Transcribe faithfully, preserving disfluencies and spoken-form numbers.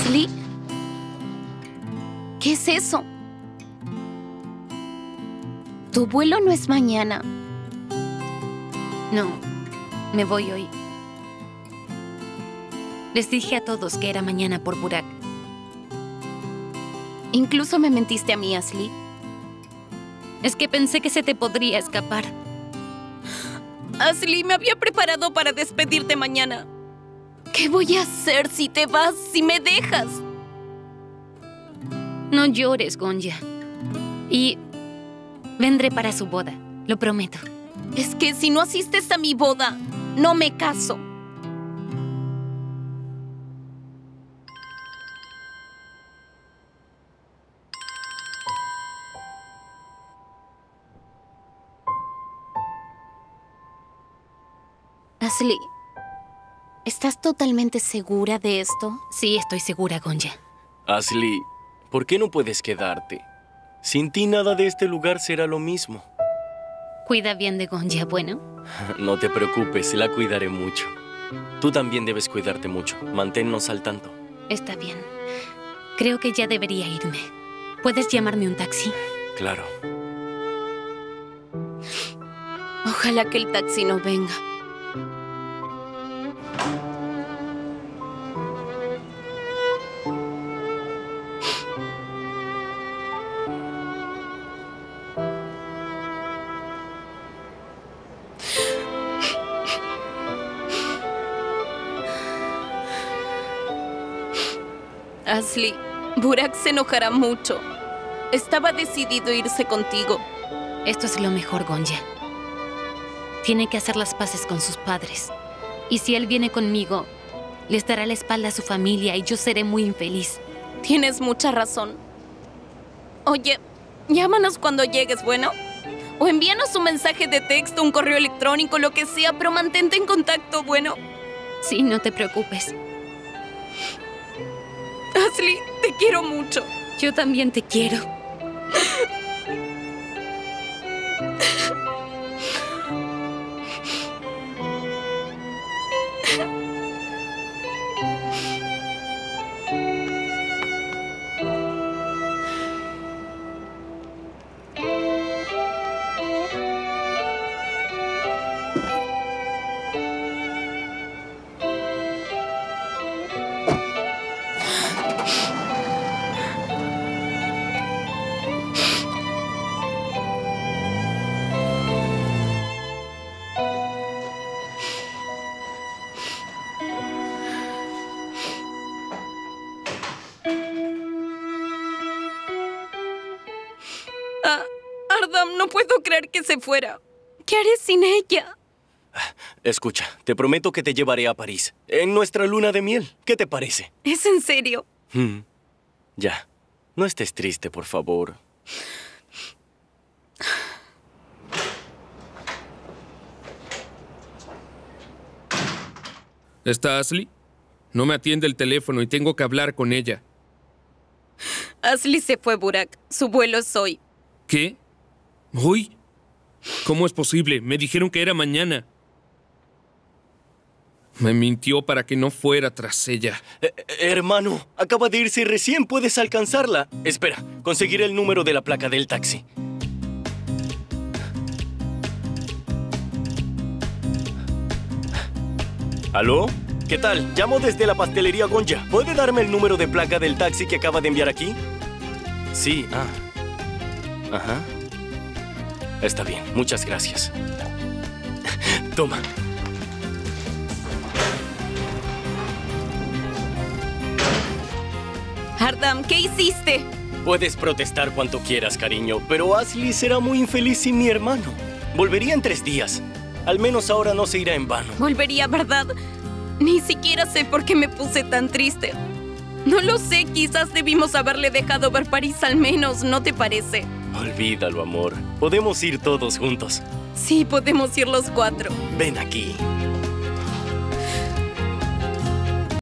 ¿Ashley? ¿Qué es eso? Tu vuelo no es mañana. No, me voy hoy. Les dije a todos que era mañana por Burak. Incluso me mentiste a mí, Ashley. Es que pensé que se te podría escapar. Ashley, me había preparado para despedirte mañana. ¿Qué voy a hacer si te vas, si me dejas? No llores, Gonja. Y vendré para su boda, lo prometo. Es que si no asistes a mi boda, no me caso. Ashley, ¿estás totalmente segura de esto? Sí, estoy segura, Gonja. Ashley, ¿por qué no puedes quedarte? Sin ti nada de este lugar será lo mismo. Cuida bien de Gonja, ¿bueno? No te preocupes, la cuidaré mucho. Tú también debes cuidarte mucho. Manténnos al tanto. Está bien. Creo que ya debería irme. ¿Puedes llamarme un taxi? Claro. Ojalá que el taxi no venga. Ashley, Burak se enojará mucho. Estaba decidido a irse contigo. Esto es lo mejor, Gonja. Tiene que hacer las paces con sus padres. Y si él viene conmigo, les dará la espalda a su familia y yo seré muy infeliz. Tienes mucha razón. Oye, llámanos cuando llegues, ¿bueno? O envíanos un mensaje de texto, un correo electrónico, lo que sea, pero mantente en contacto, ¿bueno? Sí, no te preocupes. Ashley, te quiero mucho. Yo también te quiero. Ah, Ardam, no puedo creer que se fuera. ¿Qué haré sin ella? Escucha, te prometo que te llevaré a París, en nuestra luna de miel. ¿Qué te parece? ¿Es en serio? Hmm. Ya. No estés triste, por favor. ¿Está Ashley? No me atiende el teléfono y tengo que hablar con ella. Ashley se fue, Burak. Su vuelo es hoy. ¿Qué? ¿Hoy? ¿Cómo es posible? Me dijeron que era mañana. Me mintió para que no fuera tras ella. Eh, hermano, acaba de irse y recién puedes alcanzarla. Espera, conseguiré el número de la placa del taxi. ¿Aló? ¿Qué tal? Llamo desde la pastelería Gonja. ¿Puede darme el número de placa del taxi que acaba de enviar aquí? Sí, ah. Ajá. Está bien, muchas gracias. Toma. Ardam, ¿qué hiciste? Puedes protestar cuanto quieras, cariño, pero Ashley será muy infeliz sin mi hermano. Volvería en tres días. Al menos ahora no se irá en vano. Volvería, ¿verdad? Ni siquiera sé por qué me puse tan triste. No lo sé, quizás debimos haberle dejado ver París al menos, ¿no te parece? Olvídalo, amor. Podemos ir todos juntos. Sí, podemos ir los cuatro. Ven aquí.